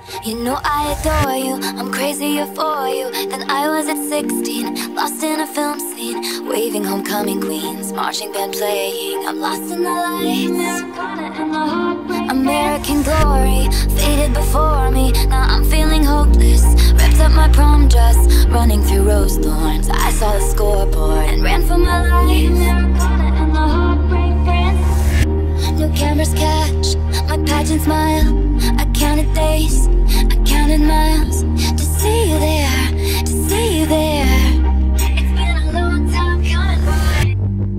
You know I adore you, I'm crazier for you than I was at 16. Lost in a film scene, waving homecoming queens, marching band playing, I'm lost in the lights. American glory, faded before me, now I'm feeling hopeless. Ripped up my prom dress, running through rose thorns. I saw the scoreboard and ran for my life. No cameras catch my pageant smile. I counted days, I counted miles to see you there, to see you there. It's been a long time coming by.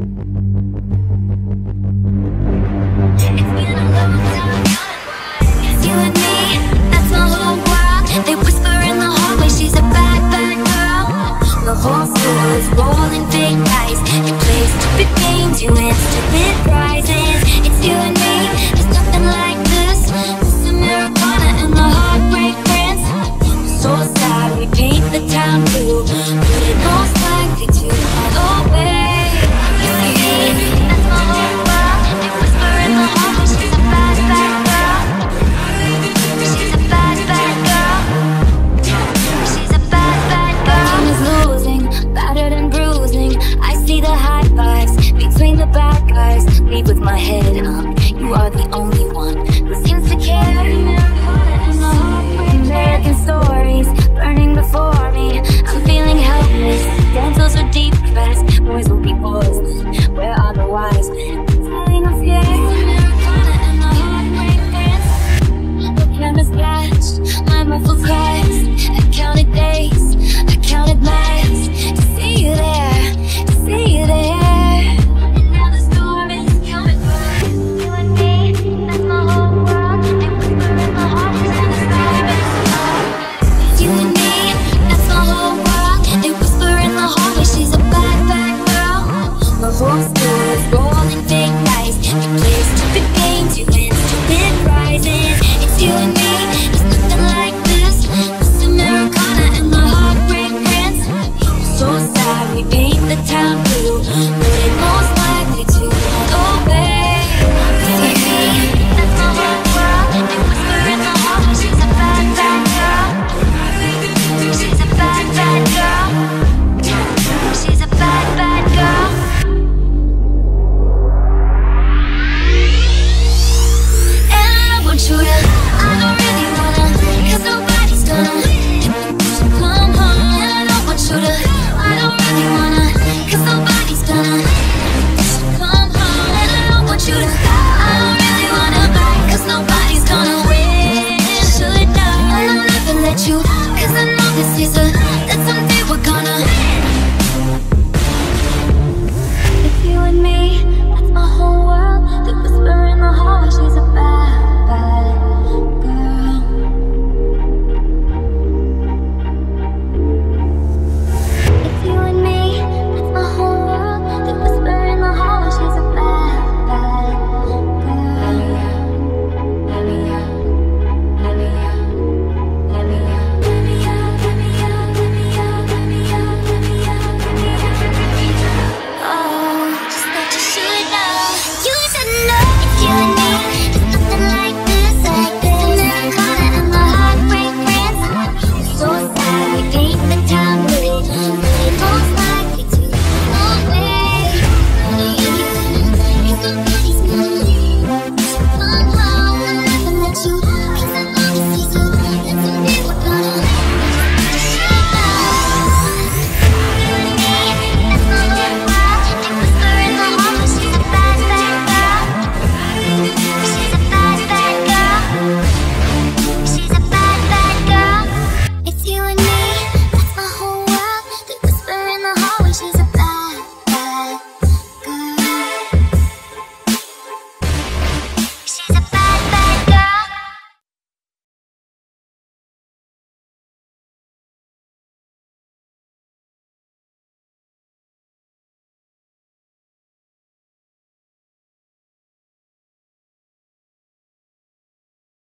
It's been a long time coming by. It's you and me, that's my whole world. They whisper in the hallway, she's a bad, bad girl. The whole school is rolling big dice. You play stupid games, you win stupid prizes. It's you and me, there's nothing like this. This Americana and the Heartbreak Prince. So sad, we paint the town blue, but it most likely to run away. You and me, that's my whole world. They whisper in the hallway, she's a bad, bad girl. She's a bad, bad girl. She's a bad, bad girl. Team is losing, battered and bruising. I see the high fives between the bad guys. Leave with my head up.